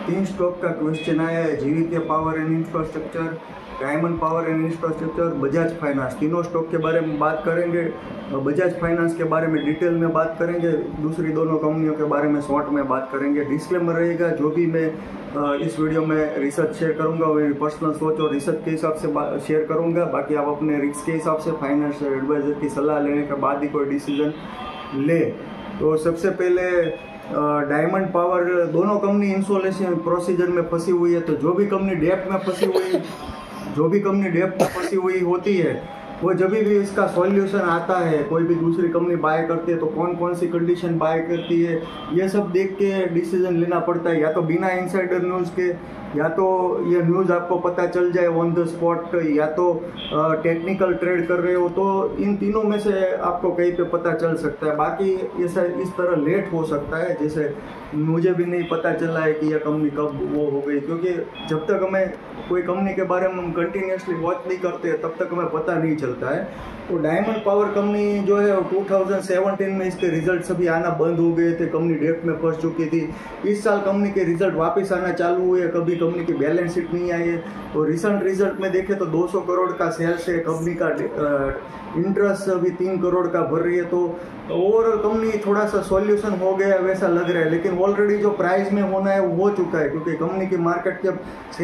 तीन स्टॉक का क्वेश्चन आया है, GVK power and infrastructure, diamond power and infrastructure, Bajaj finance. तीनों स्टॉक के बारे में बात करेंगे। बजाज फाइनेंस के बारे में डिटेल में बात करेंगे, दूसरी दोनों कंपनियों के बारे में शॉर्ट में बात करेंगे। डिस्क्लेमर रहेगा, जो भी मैं इस वीडियो में रिसर्च शेयर करूंगा वो मेरी पर्सनल सोच और रिसर्च के हिसाब से शेयर करूंगा। बाकी आप अपने रिस्क के हिसाब से फाइनेंशियल एडवाइजर की सलाह लेने के बाद ही कोई डिसीजन ले। तो सबसे पहले डायमंड पावर, दोनों कंपनी इंसोलेशन प्रोसीजर में फंसी हुई है। तो जो भी कंपनी डेप्ट में फंसी हुई होती है, वो जब भी इसका सॉल्यूशन आता है, कोई भी दूसरी कंपनी बाय करती है तो कौन कौन सी कंडीशन बाय करती है, ये सब देख के डिसीजन लेना पड़ता है। या तो बिना इनसाइडर न्यूज़ के, या तो ये न्यूज़ आपको पता चल जाए ऑन द स्पॉट, या तो टेक्निकल ट्रेड कर रहे हो, तो इन तीनों में से आपको कहीं पे पता चल सकता है। बाकी ऐसा इस तरह लेट हो सकता है, जैसे मुझे भी नहीं पता चला है कि यह कंपनी कब वो हो गई, क्योंकि जब तक हमें कोई कंपनी के बारे में हम कंटिन्यूसली वॉच नहीं करते तब तक हमें पता नहीं चलता है। तो डायमंड पावर कंपनी जो है 2017 में इसके रिजल्ट सभी आना बंद हो गए थे, कंपनी डेप्ट में फंस चुकी थी। इस साल कंपनी के रिजल्ट वापस आना चालू हुए, कभी कंपनी की बैलेंस शीट नहीं आई है। तो रिसेंट रिजल्ट में देखें तो 200 करोड़ का सेल्स है, कंपनी का इंटरेस्ट अभी 3 करोड़ का भर रही है। तो ओवरऑल कंपनी थोड़ा सा सॉल्यूशन हो गया वैसा लग रहा है, लेकिन ऑलरेडी जो प्राइस में होना है वो हो चुका है, क्योंकि कंपनी की मार्केट कैप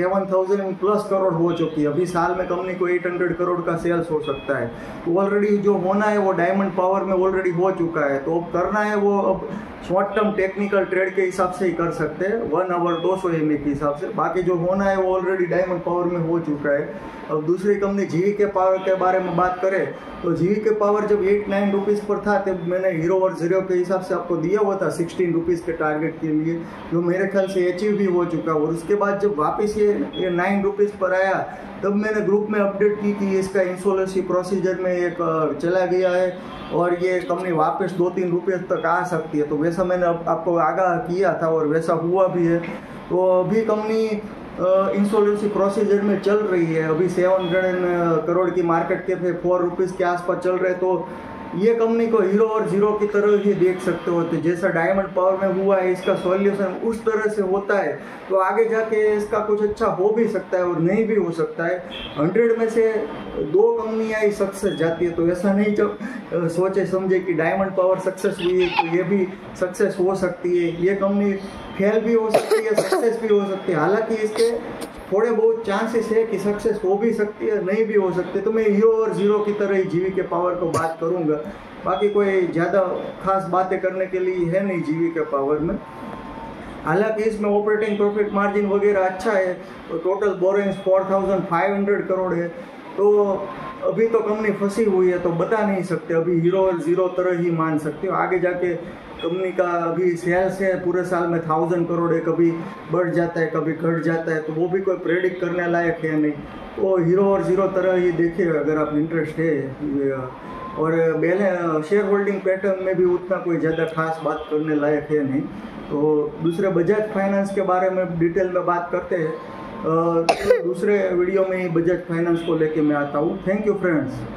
7,000+ करोड़ हो चुकी है। अभी साल में कंपनी को 800 करोड़ का सेल्स हो सकता है। तो ऑलरेडी जो होना है वो डायमंड पावर में ऑलरेडी हो चुका है। तो अब करना है वो अब शॉर्ट टर्म टेक्निकल ट्रेड के हिसाब से ही कर सकते हैं, 1 आवर 200 MA के हिसाब से। बाकी जो होना है वो ऑलरेडी डायमंड पावर में हो चुका है। अब दूसरी कंपनी जीवीके पावर के बारे में बात करें तो जीवीके पावर जब 8-9 रुपीज़ पर था तब मैंने हीरो और जीरो के हिसाब से आपको दिया हुआ था 16 रुपीज़ के टारगेट के लिए, जो मेरे ख्याल से अचीव भी हो चुका। और उसके बाद जब वापस ये 9 रुपीज़ पर आया तब मैंने ग्रुप में अपडेट की कि इसका इंसोलेंसी प्रोसीजर में एक चला गया है और ये कंपनी वापस 2-3 रुपये तक आ सकती है। तो वैसा मैंने आपको आगाह किया था और वैसा हुआ भी है। तो अभी कंपनी इंसोलेंसी प्रोसीजर में चल रही है। अभी 700 करोड़ की मार्केट कैप है, 4 रुपीज़ के आसपास चल रहे। तो ये कंपनी को हीरो और जीरो की तरह ही देख सकते हो। तो जैसा डायमंड पावर में हुआ है, इसका सॉल्यूशन उस तरह से होता है तो आगे जाके इसका कुछ अच्छा हो भी सकता है और नहीं भी हो सकता है। 100 में से 2 कंपनियां ही सक्सेस जाती है। तो ऐसा नहीं जब सोचे समझे कि डायमंड पावर सक्सेस हुई है तो ये भी सक्सेस हो सकती है। ये कंपनी फेल भी हो सकती है, सक्सेस भी हो सकती है। हालांकि इसके थोड़े बहुत चांसेस है कि सक्सेस हो भी सकती है, नहीं भी हो सकती। तो मैं हीरो और जीरो की तरह ही जीवीके पावर को बात करूंगा। बाकी कोई ज़्यादा खास बातें करने के लिए है नहीं जीवीके पावर में। हालांकि इसमें ऑपरेटिंग प्रॉफिट मार्जिन वगैरह अच्छा है। तो टोटल बोरोइंग्स 4,500 करोड़ है। तो अभी तो कंपनी फंसी हुई है तो बता नहीं सकते, अभी हीरो और जीरो तरह ही मान सकते हो। आगे जाके कंपनी का अभी सेल्स है पूरे साल में 1000 करोड़ है, कभी बढ़ जाता है कभी घट जाता है, तो वो भी कोई प्रेडिक्ट करने लायक है नहीं। तो हीरो और जीरो तरह ही देखिए अगर आप इंटरेस्ट है। और शेयर होल्डिंग पैटर्न में भी उतना कोई ज़्यादा खास बात करने लायक है नहीं। तो दूसरे बजाज फाइनेंस के बारे में डिटेल में बात करते हैं। दूसरे वीडियो में ही बजाज फाइनेंस को लेके मैं आता हूँ। Thank you friends.